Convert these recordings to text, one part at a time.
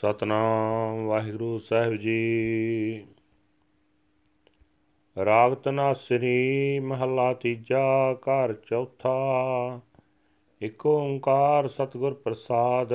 ਸਤਨਾਮ ਵਾਹਿਗੁਰੂ ਸਾਹਿਬ ਜੀ। ਰਾਗ ਧਨਾਸਰੀ ਮਹੱਲਾ ਤੀਜਾ, ਘਰ ਚੌਥਾ। ਇੱਕ ਓਂਕਾਰ ਸਤਿਗੁਰ ਪ੍ਰਸਾਦ।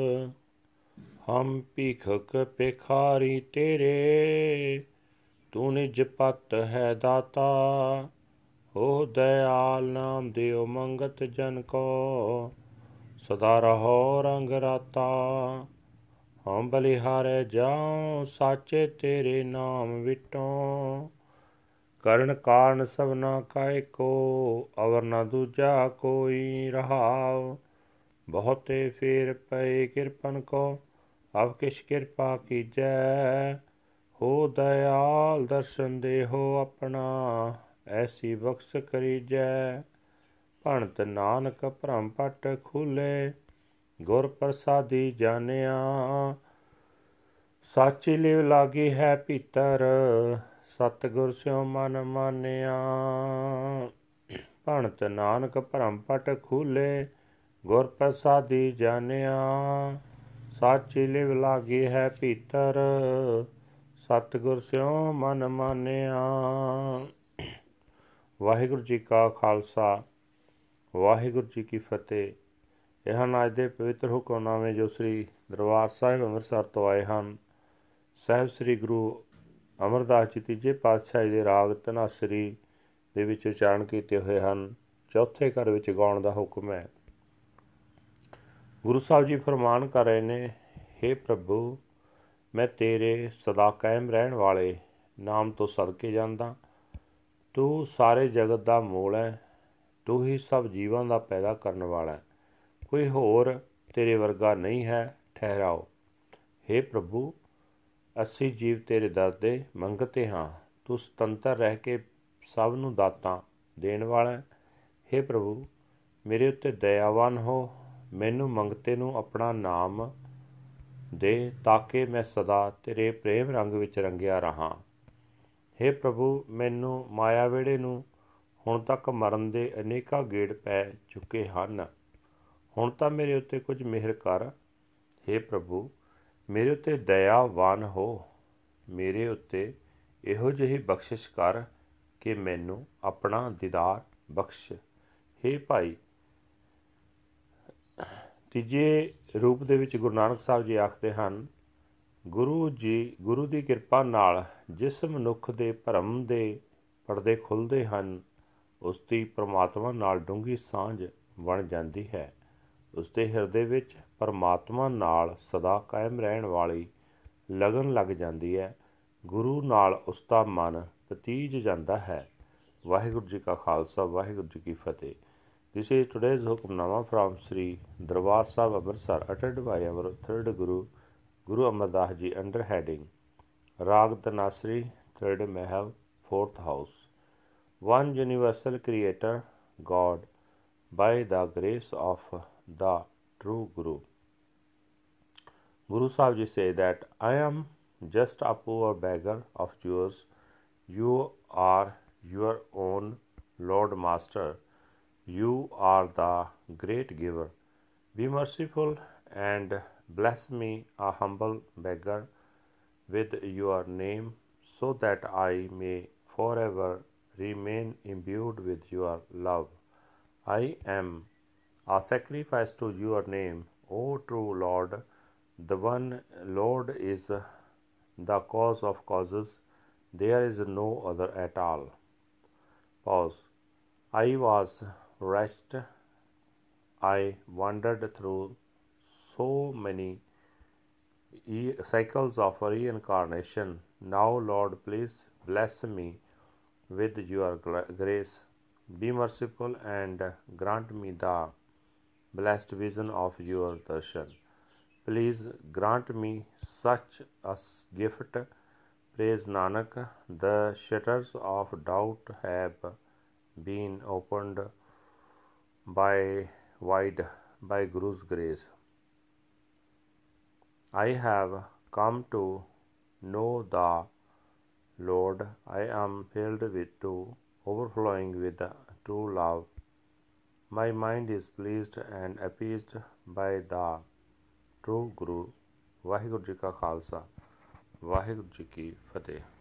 ਹਮ ਭੀਖਕ ਭਿਖਾਰੀ ਤੇਰੇ, ਤੂੰ ਨਿਜ ਪਤ ਹੈ ਦਾਤਾ। ਹੋ ਦਇਆਲ ਨਾਮ ਦਿਓ ਮੰਗਤ ਜਨ ਕੋ, ਸਦਾ ਰਹੋ ਰੰਗ ਰਾਤਾ। ਹਮ ਬਲਿਹਾਰੇ ਜਾਉ ਸਾਚੇ ਤੇਰੇ ਨਾਮ ਵਿਟੋਂ, ਕਰਨ ਕਾਰਨ ਸਭਨਾ ਕਾ ਏਕੋ, ਅਵਰ ਨਾ ਦੂਜਾ ਕੋਈ ਰਹਾਉ। ਬਹੁਤੇ ਫੇਰ ਪਏ ਕਿਰਪਨ ਕੋ, ਅਬ ਕਿਛ ਕਿਰਪਾ ਕੀਜੈ। ਹੋ ਦਇਆਲ ਦਰਸ਼ਨ ਦੇਹੋ ਆਪਣਾ, ਐਸੀ ਬਖਸ਼ ਕਰੀਜੈ। ਭਣਤ ਨਾਨਕ ਭਰਮ ਪਟ ਖੂਲੇ, ਗੁਰ ਪ੍ਰਸਾਦੀ ਜਾਣਿਆ। ਸਾਚੀ ਲਿਵ ਲਾਗੀ ਹੈ ਭੀਤਰ, ਸਤਿਗੁਰ ਸਿਉ ਮਨ ਮਾਨਿਆ। ਭਣਤ ਨਾਨਕ ਭਰਮ ਪਟ ਖੂਲੇ, ਗੁਰ ਪ੍ਰਸਾਦੀ ਜਾਣਿਆ। ਸਾਚੀ ਲਿਵ ਲਾਗੀ ਹੈ ਭੀਤਰ, ਸਤਿਗੁਰ ਸਿਉ ਮਨ ਮਾਨਿਆ। ਵਾਹਿਗੁਰੂ ਜੀ ਕਾ ਖਾਲਸਾ, ਵਾਹਿਗੁਰੂ ਜੀ ਕੀ ਫਤਿਹ। ਇਹ ਹਨ ਅੱਜ ਦੇ ਪਵਿੱਤਰ ਹੁਕਮਨਾਮੇ ਜੋ ਸ੍ਰੀ ਦਰਬਾਰ ਸਾਹਿਬ ਅੰਮ੍ਰਿਤਸਰ ਤੋਂ ਆਏ ਹਨ। ਸਾਹਿਬ ਸ੍ਰੀ ਗੁਰੂ ਅਮਰਦਾਸ ਜੀ ਤੀਜੇ ਪਾਤਸ਼ਾਹੀ ਦੇ ਰਾਗ ਧਨਾਸਰੀ ਦੇ ਵਿੱਚ ਉਚਾਰਨ ਕੀਤੇ ਹੋਏ ਹਨ। ਚੌਥੇ ਘਰ ਵਿੱਚ ਗਾਉਣ ਦਾ ਹੁਕਮ ਹੈ। ਗੁਰੂ ਸਾਹਿਬ ਜੀ ਫਰਮਾਨ ਕਰ ਰਹੇ ਨੇ, ਹੇ ਪ੍ਰਭੂ, ਮੈਂ ਤੇਰੇ ਸਦਾ ਕਾਇਮ ਰਹਿਣ ਵਾਲੇ ਨਾਮ ਤੋਂ ਸਦਕੇ ਜਾਂਦਾ। ਤੂੰ ਸਾਰੇ ਜਗਤ ਦਾ ਮੂਲ ਹੈ, ਤੂੰ ਹੀ ਸਭ ਜੀਵਾਂ ਦਾ ਪੈਦਾ ਕਰਨ ਵਾਲਾ ਹੈ, ਕੋਈ ਹੋਰ ਤੇਰੇ ਵਰਗਾ ਨਹੀਂ ਹੈ। ਠਹਿਰਾਓ, ਹੇ ਪ੍ਰਭੂ, ਅਸੀਂ ਜੀਵ ਤੇਰੇ ਦਰ ਦੇ ਮੰਗਤੇ ਹਾਂ। ਤੂੰ ਸੁਤੰਤਰ ਰਹਿ ਕੇ ਸਭ ਨੂੰ ਦਾਤਾਂ ਦੇਣ ਵਾਲਾ ਹੈ। ਹੇ ਪ੍ਰਭੂ, ਮੇਰੇ ਉੱਤੇ ਦਇਆਵਾਨ ਹੋ, ਮੈਨੂੰ ਮੰਗਤੇ ਨੂੰ ਆਪਣਾ ਨਾਮ ਦੇ, ਤਾਂ ਕਿ ਮੈਂ ਸਦਾ ਤੇਰੇ ਪ੍ਰੇਮ ਰੰਗ ਵਿੱਚ ਰੰਗਿਆ ਰਹਾਂ। ਹੇ ਪ੍ਰਭੂ, ਮੈਨੂੰ ਮਾਇਆ ਵਿਹੜੇ ਨੂੰ ਹੁਣ ਤੱਕ ਮਰਨ ਦੇ ਅਨੇਕਾਂ ਗੇੜ ਪੈ ਚੁੱਕੇ ਹਨ। ਹੁਣ ਤਾਂ ਮੇਰੇ ਉੱਤੇ ਕੁਝ ਮਿਹਰ ਕਰ। ਹੇ ਪ੍ਰਭੂ, ਮੇਰੇ ਉੱਤੇ ਦਇਆਵਾਨ ਹੋ, ਮੇਰੇ ਉੱਤੇ ਇਹੋ ਜਿਹੀ ਬਖਸ਼ਿਸ਼ ਕਰ ਕਿ ਮੈਨੂੰ ਆਪਣਾ ਦੀਦਾਰ ਬਖਸ਼। ਹੇ ਭਾਈ, ਤੀਜੇ ਰੂਪ ਦੇ ਵਿੱਚ ਗੁਰੂ ਨਾਨਕ ਸਾਹਿਬ ਜੀ ਆਖਦੇ ਹਨ, ਗੁਰੂ ਦੀ ਕਿਰਪਾ ਨਾਲ ਜਿਸ ਮਨੁੱਖ ਦੇ ਭਰਮ ਦੇ ਪਰਦੇ ਖੁੱਲ੍ਹਦੇ ਹਨ, ਉਸ ਦੀ ਪਰਮਾਤਮਾ ਨਾਲ ਡੂੰਘੀ ਸਾਂਝ ਬਣ ਜਾਂਦੀ ਹੈ। ਉਸ ਦੇ ਹਿਰਦੇ ਵਿੱਚ ਪਰਮਾਤਮਾ ਨਾਲ ਸਦਾ ਕਾਇਮ ਰਹਿਣ ਵਾਲੀ ਲਗਨ ਲੱਗ ਜਾਂਦੀ ਹੈ। ਗੁਰੂ ਨਾਲ ਉਸ ਦਾ ਮਨ ਪਤੀਜ ਜਾਂਦਾ ਹੈ। ਵਾਹਿਗੁਰੂ ਜੀ ਕਾ ਖਾਲਸਾ, ਵਾਹਿਗੁਰੂ ਜੀ ਕੀ ਫਤਿਹ। This is today's Hukamnama from Sri Darbar Sahib Amritsar, uttered by our third Guru, Guru Amar Das Ji, under heading Rag Dhanasri, third Mahal, fourth house. One universal creator, God, by the grace of the true Guru. Guru Sahib Ji say that I am just a poor beggar of yours. You are your own Lord Master. You are the great giver. Be merciful and bless me, a humble beggar, with your name, so that I may forever remain imbued with your love. I am a sacrifice to your name, O true Lord. The one Lord is the cause of causes. There is no other at all. Pause. I was wretched. I wandered through so many cycles of reincarnation. Now, Lord, please bless me with your grace. Be merciful and grant me the blessed vision of your darshan. Please grant me such a gift. Praise Nanak, the shutters of doubt have been opened wide by Guru's grace. I have come to know the Lord. I am filled to overflowing with true love. My mind is pleased and appeased by the true Guru. Waheguru ji ਕਾ ਖਾਲਸਾ, ਵਾਹਿਗੁਰੂ ਜੀ ਕੀ ਫਤਿਹ।